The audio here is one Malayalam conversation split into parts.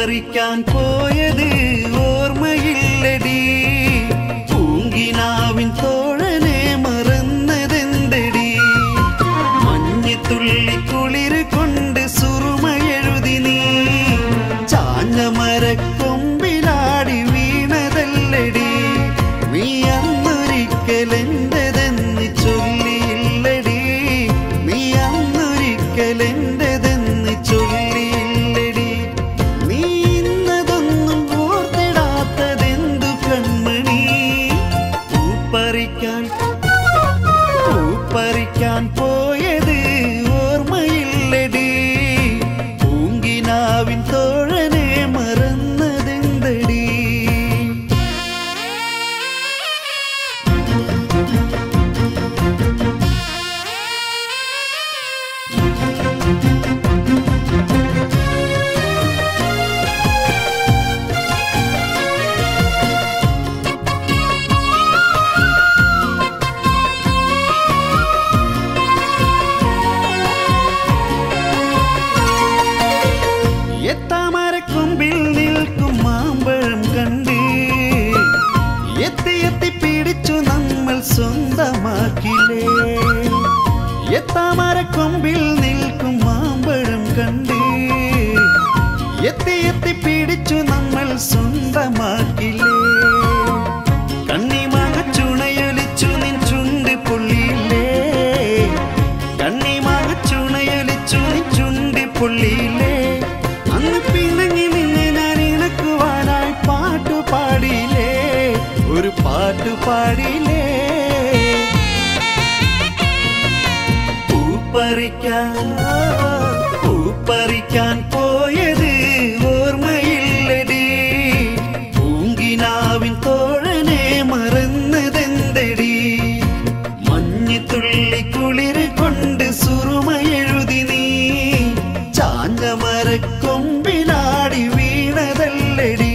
പറിക്കാൻ പോയത് ഓർമ്മയില്ലടി പൂങ്കിനാവിൻ തോഴനെ മറന്നതെന്തടി മഞ്ഞത്തുള്ളി കുളിർ കൊണ്ട് സുറുമയെഴുതി നീ ചാഞ്ഞ മരക്കൊമ്പിലാടി വീണതല്ലടി നീ അന്നൊരിക്കലെന്റെതെന്ന് ചൊല്ലിയില്ലടി നീ അന്നൊരിക്കലെന്റെതെന്ന് ചൊല്ലിയില്ലടി നീ ഇന്നതൊന്നും ഓർത്തിടാത്തതെന്തു കൺമണി പൂപ്പറിക്കാൻ പോയത് ഓർമ്മയില്ലടി പൂങ്കിനാവിൻ തോഴനെ മറന്നതെന്തടി എത്താമരക്കൊമ്പിൽ നിൽക്കും മാമ്പഴം കണ്ട് എത്തി എത്തി പിടിച്ചു നമ്മൾ സ്വന്തമാക്കിലേ എത്താമരക്കൊമ്പിൽ നിൽക്കും മാമ്പഴം കണ്ട് എത്തി എത്തി പിടിച്ചു നമ്മൾ സ്വന്തമാക്കിലേ കണ്ണിമാങ്ങ ചുണയൊലിച്ചു നിൻ ചുണ്ട് പൊള്ളിയില്ലേ കണ്ണിമാങ്ങ ചുണയൊലിച്ചു നിൻ ചുണ്ട് പൊള്ളിയില്ലേ അന്ന് പിണങ്ങി നിന്നെ ഞാൻ ഇണക്കുവാനായി പാട്ടുപാടിയില്ലേ ഒരു പാട്ടുപാടിയില്ലേ പൂപ്പറിക്കാൻ പോയത് ഓർമ്മയില്ലടി പൂങ്കിനാവിൻ തോഴനെ മറന്നതെന്തടി മഞ്ഞത്തുള്ളി കുളിർ കൊണ്ട് സുറുമയെഴുതി നീ ചാഞ്ഞ മരക്കൊമ്പിലാടി വീണതല്ലടി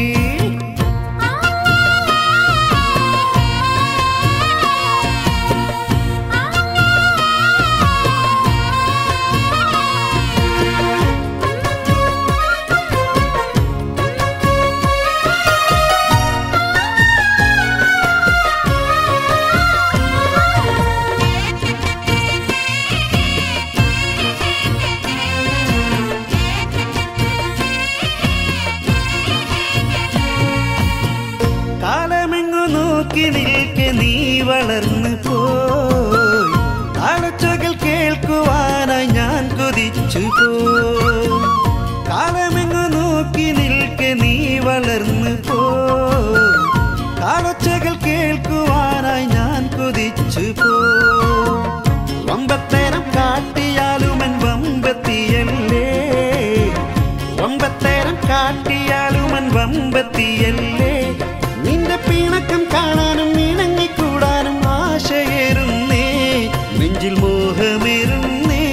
കാലമെങ്ങു നോക്കി നിൽക്കെ നീ വളർന്നു പോയി കാലച്ചകൾ കേൾക്കുവാനായി ഞാൻ കൊതിച്ചു പോയി കാലമെങ്ങു നോക്കി നിൽക്കെ നീ വളർന്നു പോയി കാലച്ചകൾ കേൾക്കുവാനായി ഞാൻ കൊതിച്ചു പോയി വമ്പത്തേരം കാട്ടിയാലുമൻ വമ്പത്തിയല്ലേ വമ്പത്തേരം കാട്ടിയാലുമൻ വമ്പത്തിയല്ലേ നിന്റെ പിണക്കം കാണാനും ഇണങ്ങിക്കൂടാനും ആശയേറുന്നേ നെഞ്ചിൽ മോഹമേറുന്നേ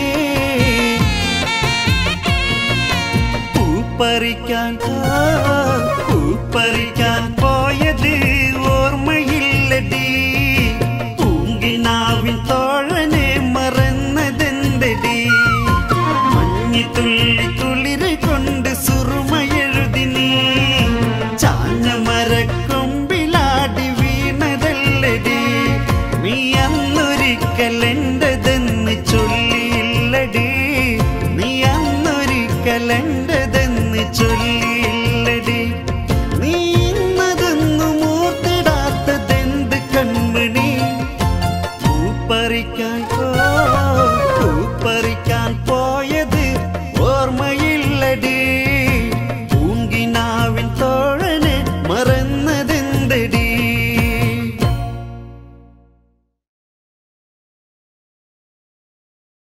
പൂപ്പറിക്കാൻ പോയത് ഓർമ്മയില്ലടി പൂങ്കിനാവിൻ തോഴനെ മറന്നതെന്തടി മഞ്ഞത്തുള്ളി കുളിർ കൊണ്ട് സുറുമയെഴുതി നീ ചാഞ്ഞ മരക്കൊമ്പിലാടി വീണതല്ലടി നീ അന്നൊരിക്കലെന്റെതെന്ന് ചൊല്ലിയില്ലടി നീ അന്നൊരിക്കലെന്റെതെന്ന് ചൊല്ലി